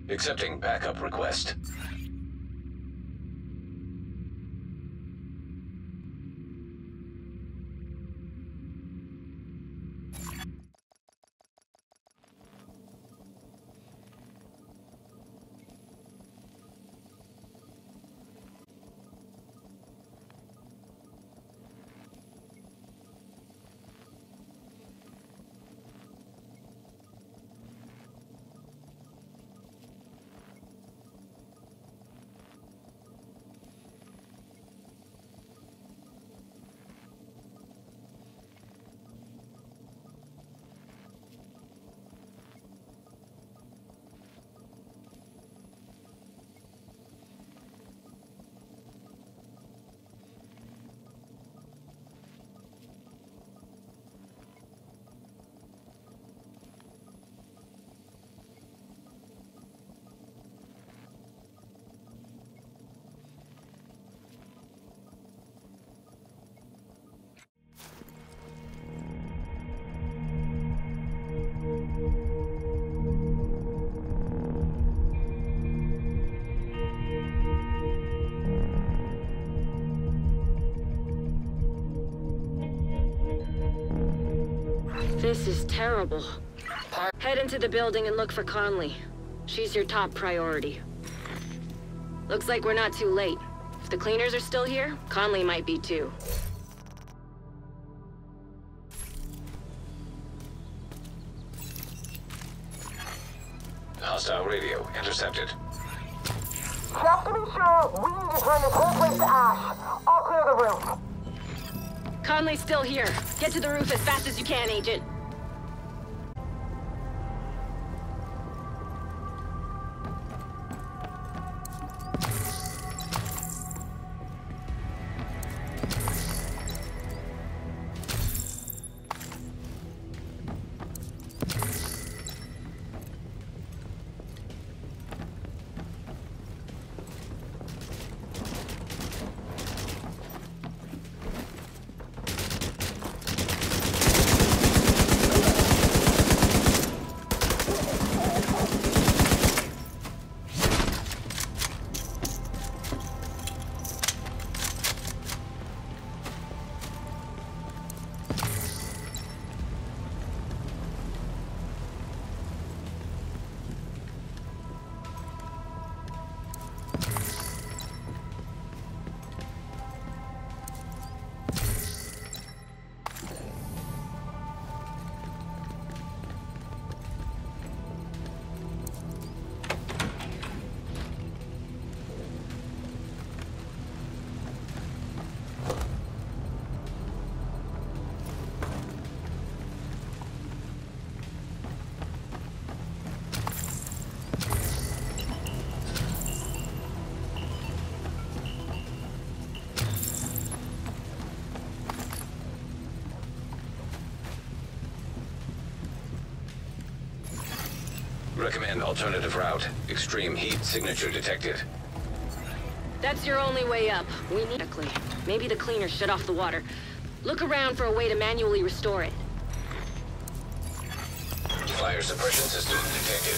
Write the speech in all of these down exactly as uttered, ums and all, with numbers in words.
Accepting backup request. This is terrible. Head into the building and look for Conley. She's your top priority. Looks like we're not too late. If the cleaners are still here, Conley might be too. Hostile radio intercepted. Just to be sure, we need to turn this whole place to ash. I'll clear the roof. Conley's still here. Get to the roof as fast as you can, Agent. Recommend alternative route. Extreme heat signature detected. That's your only way up. We need... Maybe the cleaners shut off the water. Look around for a way to manually restore it. Fire suppression system detected.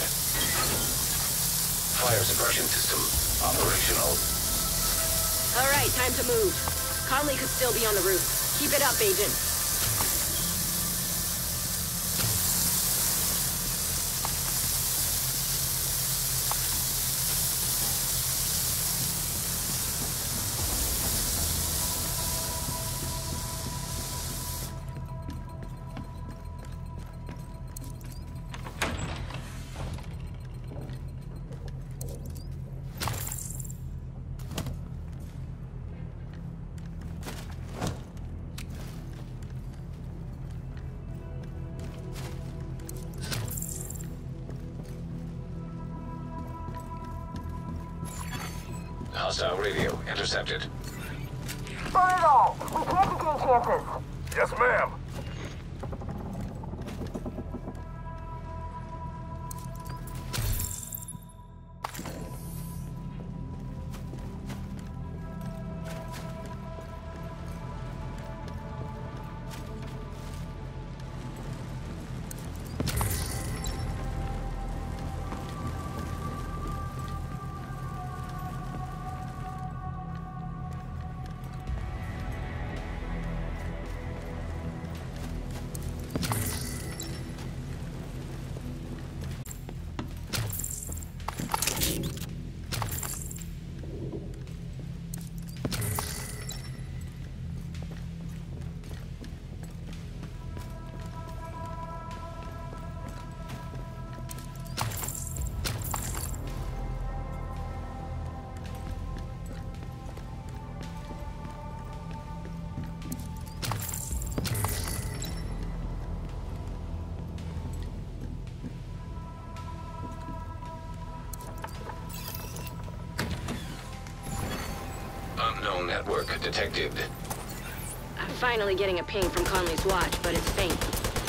Fire suppression system operational. All right, time to move. Conley could still be on the roof. Keep it up, Agent. Hostile radio intercepted. Burn it all. We can't take any chances. Yes, ma'am. network detected. I'm finally getting a ping from Conley's watch, but it's faint.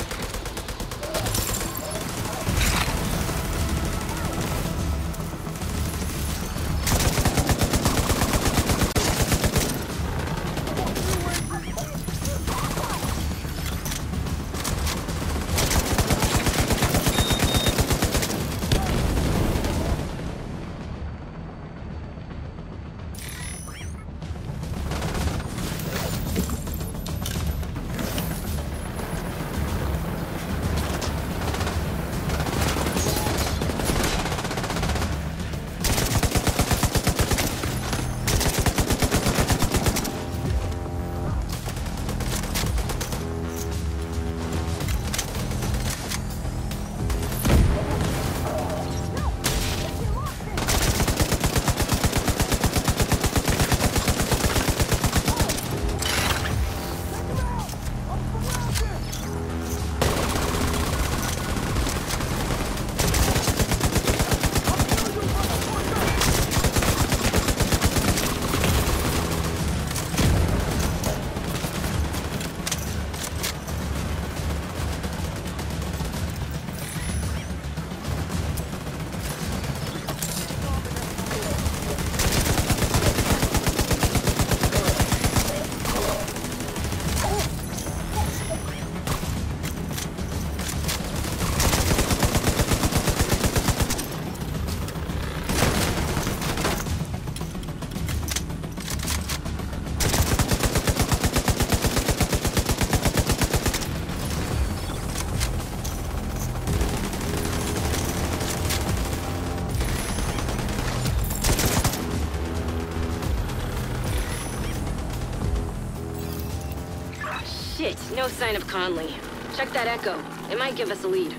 Shit, no sign of Conley. Check that echo. It might give us a lead.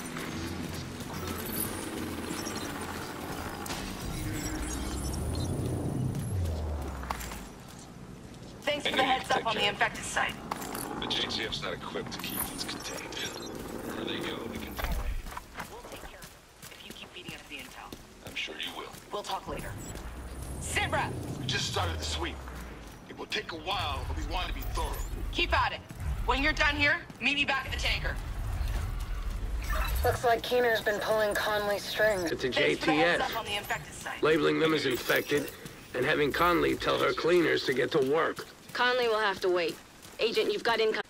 Thanks for the heads up on the infected site. The J T F's not equipped to keep things contained. Wherever they go, they contaminate. We'll take care of it if you keep feeding us the intel. I'm sure you will. We'll talk later. Sit rep! We just started the sweep. It will take a while, but we want to be thorough. Keep at it. When you're done here, meet me back at the tanker. Looks like Keener's been pulling Conley's strings. It's a Thanks for the J T heads F, up on the infected site. labeling them as infected, and having Conley tell her cleaners to get to work. Conley will have to wait. Agent, you've got income.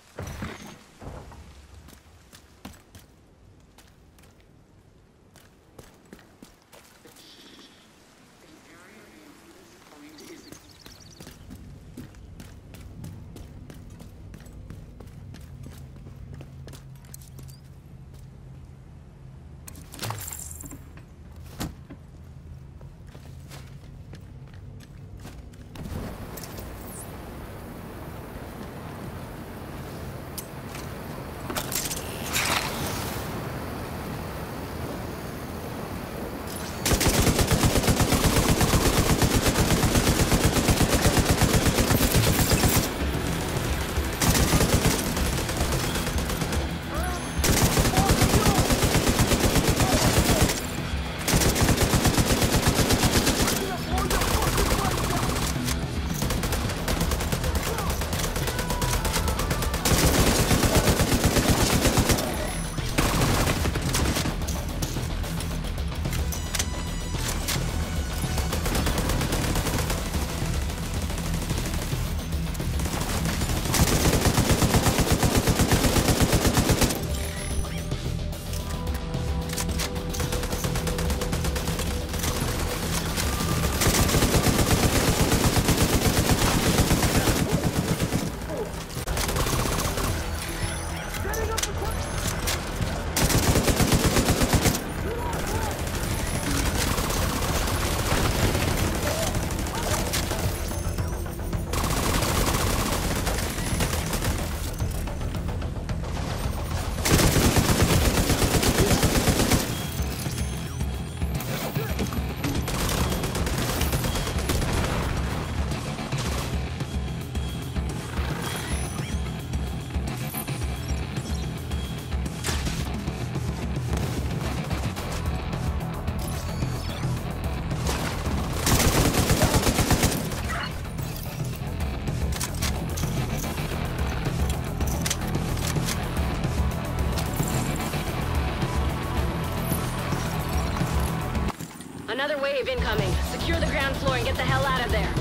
Another wave incoming. Secure the ground floor and get the hell out of there.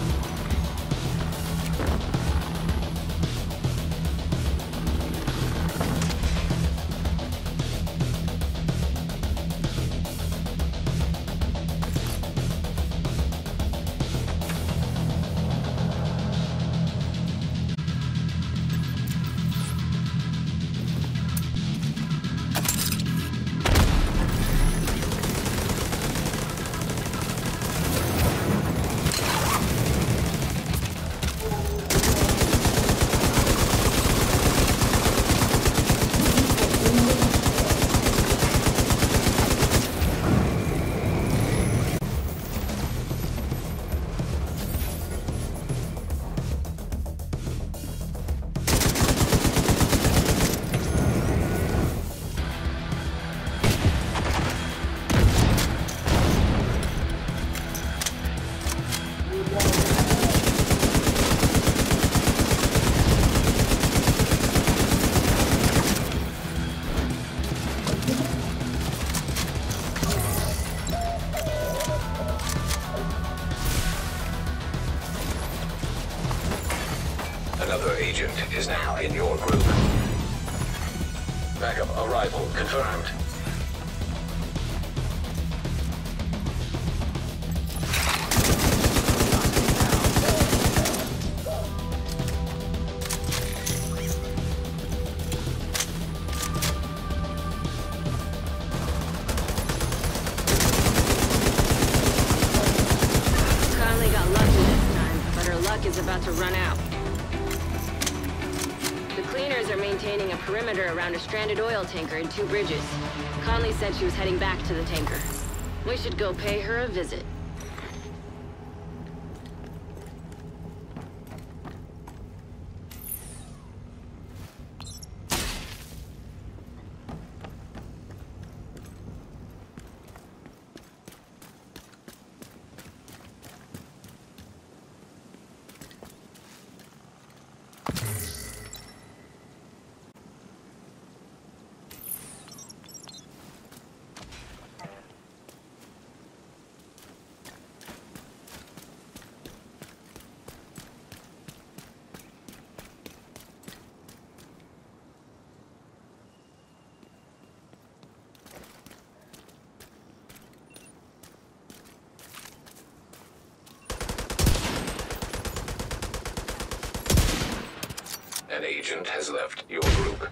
Another agent is now in your group. Backup arrival confirmed. Conley got lucky this time, but her luck is about to run out. The cleaners are maintaining a perimeter around a stranded oil tanker and two bridges. Conley said she was heading back to the tanker. We should go pay her a visit. An agent has left your group.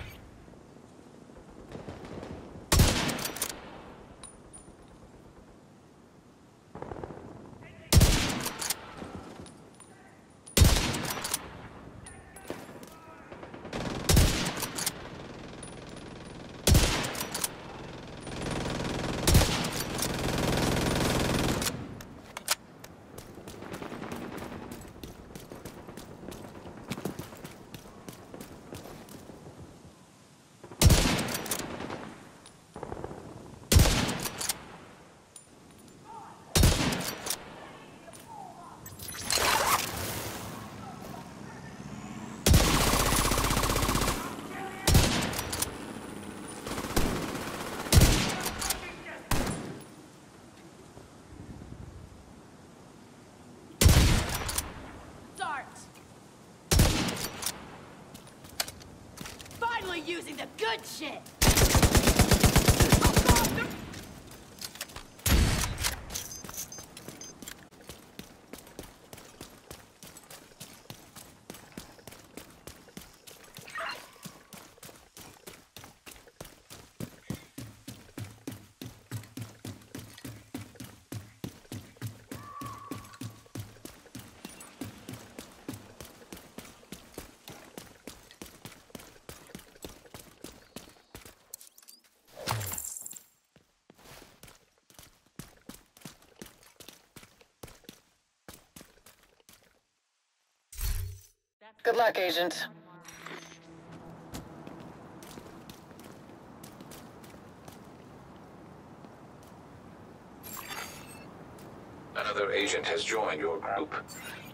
Using the good shit! Good luck, Agent. Another agent has joined your group.